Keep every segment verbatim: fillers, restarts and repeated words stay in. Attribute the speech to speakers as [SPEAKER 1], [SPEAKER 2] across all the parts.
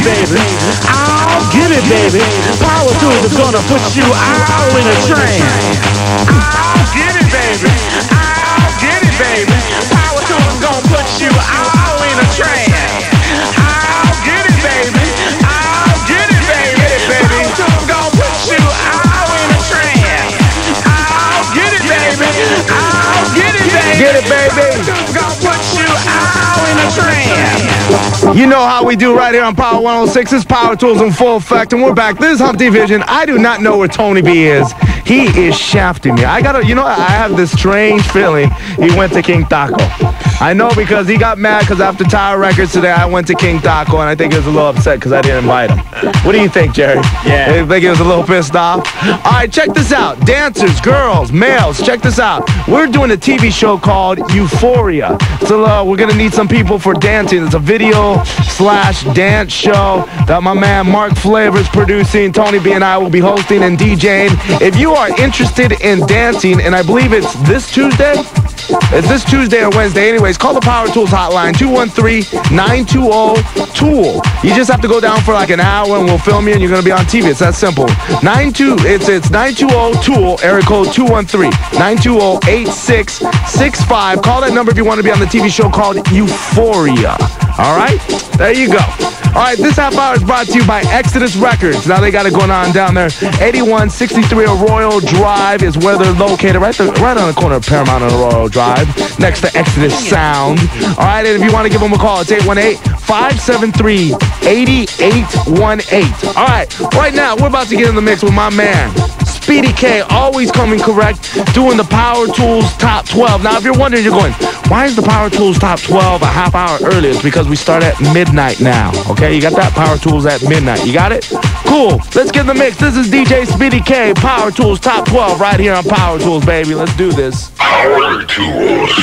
[SPEAKER 1] baby. I'll get it, baby. Power tools is gonna put you out in a trance. I'll get it, baby. I'll get it, baby. Power tools is gonna put you out in a trance. I'll get it, baby. I'll get it, baby. Get it, baby. Power tools gonna put you out in a trance. I'll get it, baby. I'll get it, baby.
[SPEAKER 2] Get it, baby.
[SPEAKER 1] Power tools gonna put you out in a trance.
[SPEAKER 2] You know how we do right here on Power one oh six. It's Power Tools in full effect, and we're back. This is Humpty Vision. I do not know where Tony B is. He is shafting me. I gotta, you know, I have this strange feeling he went to King Taco. I know because he got mad because after Tower Records today, I went to King Taco, and I think he was a little upset because I didn't invite him. What do you think, Jerry?
[SPEAKER 3] Yeah.
[SPEAKER 2] You think he was a little pissed off? All right, check this out. Dancers, girls, males, check this out. We're doing a T V show called Euphoria. So uh, we're gonna need some people for dancing. It's a video slash dance show that my man Mark Flavor is producing. Tony B and I will be hosting and DJing. If you are interested in dancing, and I believe it's this Tuesday, it's this Tuesday or Wednesday. Anyways, call the Power Tools hotline, two one three, nine two zero, tool. You just have to go down for like an hour and we'll film you and you're going to be on T V. It's that simple. nine two, it's it's nine two zero, tool, area code two one three, nine two zero, eight six six five. Call that number if you want to be on the T V show called Euphoria. All right? There you go. All right, this half hour is brought to you by Exodus Records. Now they got it going on down there. eighty-one sixty-three Arroyo Drive is where they're located, right there, right on the corner of Paramount and Arroyo Drive, next to Exodus Sound. All right, and if you want to give them a call, it's eight one eight, five seven three, eight eight one eight. All right, right now, we're about to get in the mix with my man, Speedy K, always coming correct, doing the Power Tools Top twelve. Now, if you're wondering, you're going, why is the Power Tools Top twelve a half hour early? It's because we start at midnight now, okay? You got that? Power Tools at midnight. You got it? Cool. Let's get in the mix. This is D J Speedy K, Power Tools Top twelve, right here on Power Tools, baby. Let's do this.
[SPEAKER 4] Power Tools.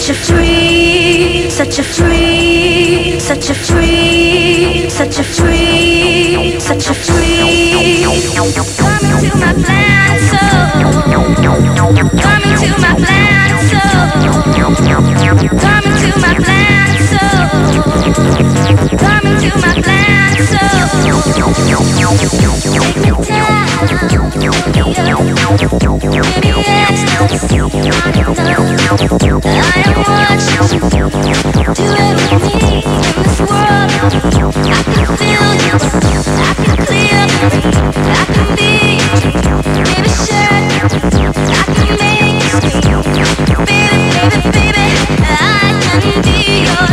[SPEAKER 3] Such a free, such a free, such a free, such a free, such a free. Coming to my planet soul. Coming to my planet soul. Coming to my planet soul. Coming to my planet soul. Take me down, give me ecstasy. I am watching you do everything in this world. I can feel you, I can clear you, I can be you, baby sure. I can make you scream, baby, baby, baby. I can be your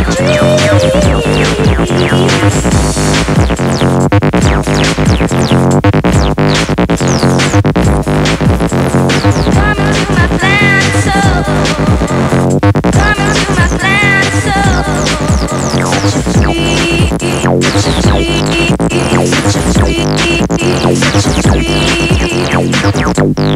[SPEAKER 3] Coming to my planet soul. Coming to my planet soul. Such a free, such a free, such a free, such a free.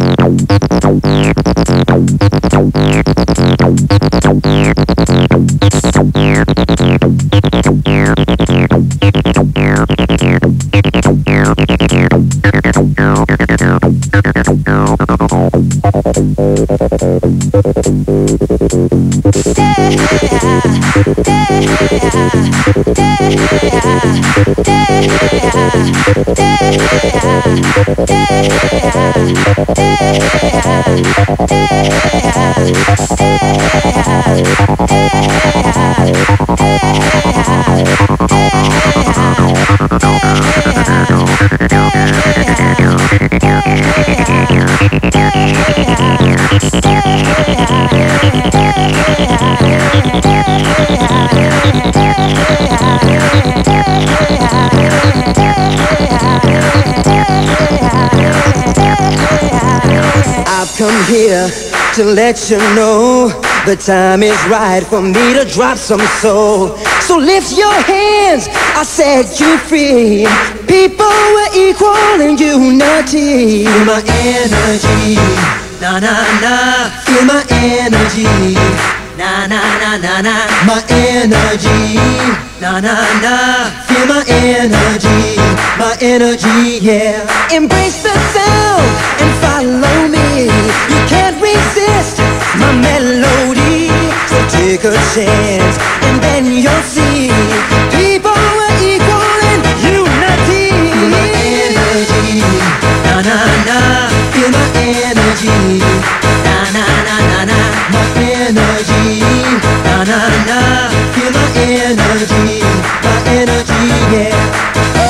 [SPEAKER 5] I've come here to let you know the time is right for me to drop some soul. So lift your hands, I set you free. People were equal in unity. Feel my energy, na na na. Feel my energy, na na na na na. My energy, na na na. Feel my energy, my energy, yeah. Embrace the sound and follow me. You can't resist my melody. So take a chance and then you'll see people are equal in unity. Feel my energy, na na na. Feel my energy, na na na na na. My energy, na na na. Feel my energy, my energy, yeah.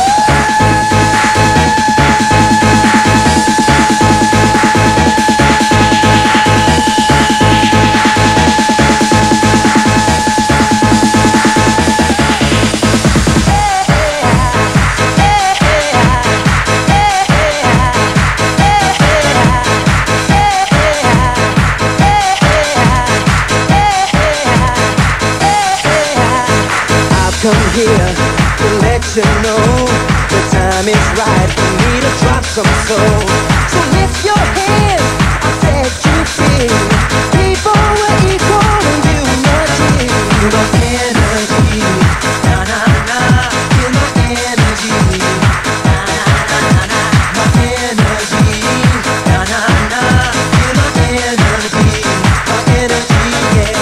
[SPEAKER 5] Come here to let you know the time is right for me to drop some soul. So lift your hands, I set you free. People were equal in unity. Feel my energy, na na na. Feel my energy, na na na na. My energy, na na na. Feel my energy, my energy, yeah.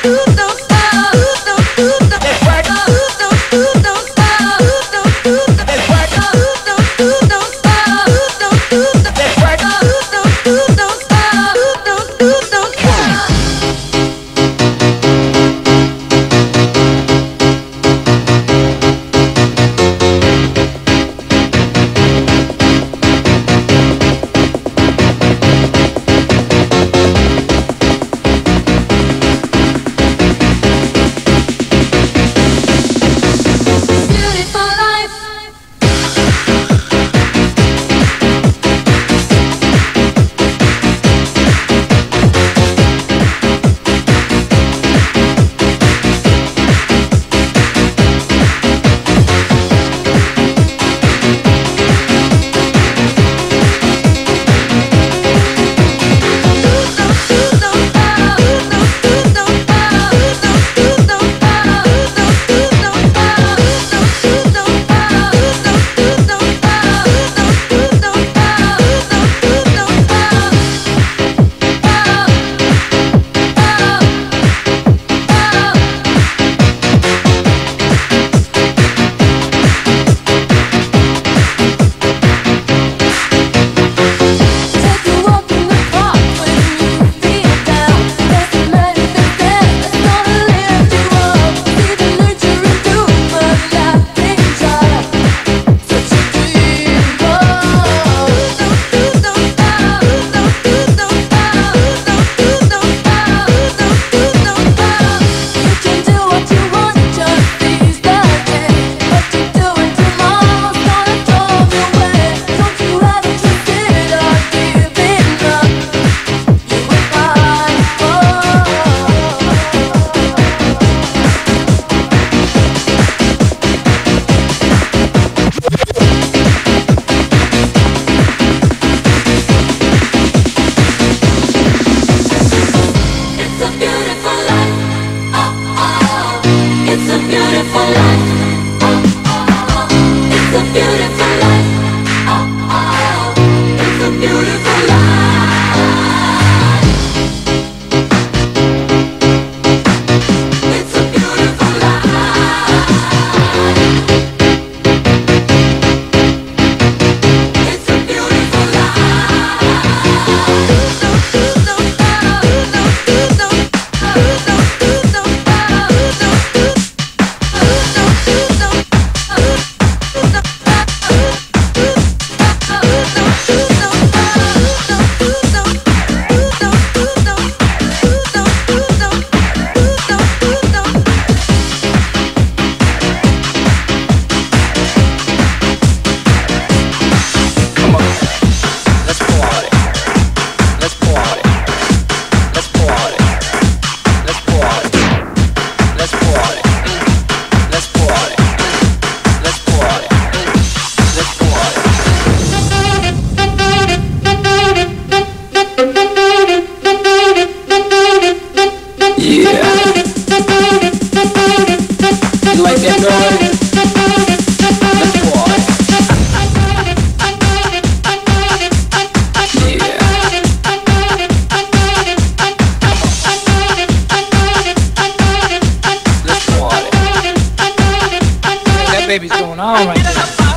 [SPEAKER 6] baby's going on right there.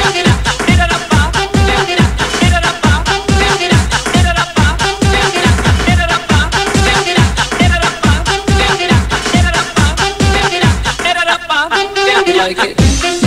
[SPEAKER 6] Like it.